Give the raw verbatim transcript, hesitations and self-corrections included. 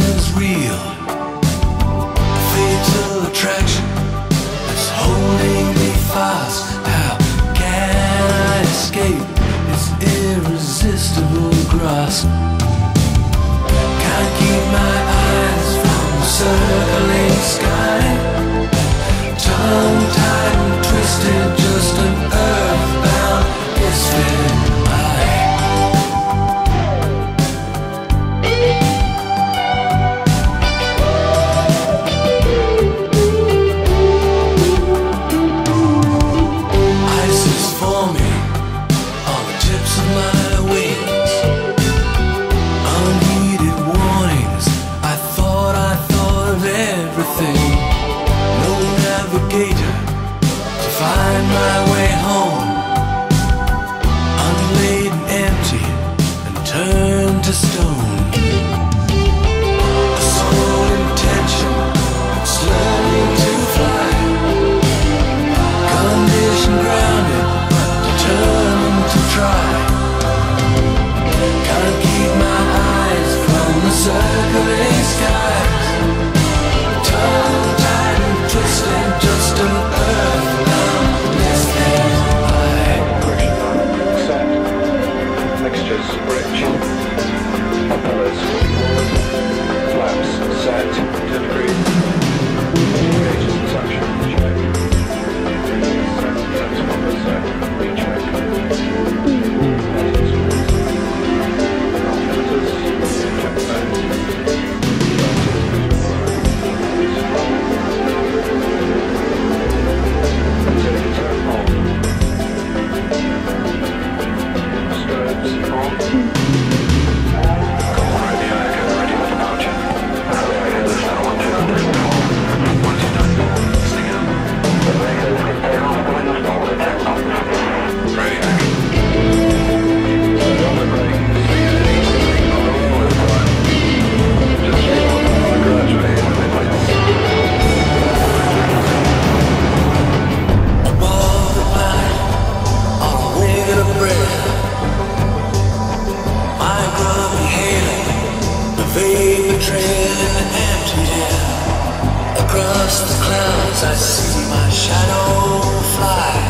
is real. Fatal attraction is holding me fast. How can I escape its irresistible grasp? Can't keep my eyes from the circling sky. Tongue-tied and twisted, just an earthbound misfit. Find my way home, unladen, empty, and turned to stone. A sole intention, it's learning to fly. Condition grounded, but determined to try. Can't keep my eyes from the circling skies. Tongue-tied and twisted, just an earth. Mixtures rich. Propellers forward. Flaps set. ten degrees. Gauges and suction. Check. Transformer set. Recheck. Altimeters. Check that. Utility turn on. Strobes on. Call radio, go ready for departure. Radio is now one two hundred and four. Once you're done, sing out. The radio is take off when the stall is ten knots. Radio. On the brake, three at east, three on the forward line. Just slow down gradually when they place. Above the pine, on a wing of breath, my grubby hail, the vapor trail in the empty air. Across the clouds I see my shadow fly.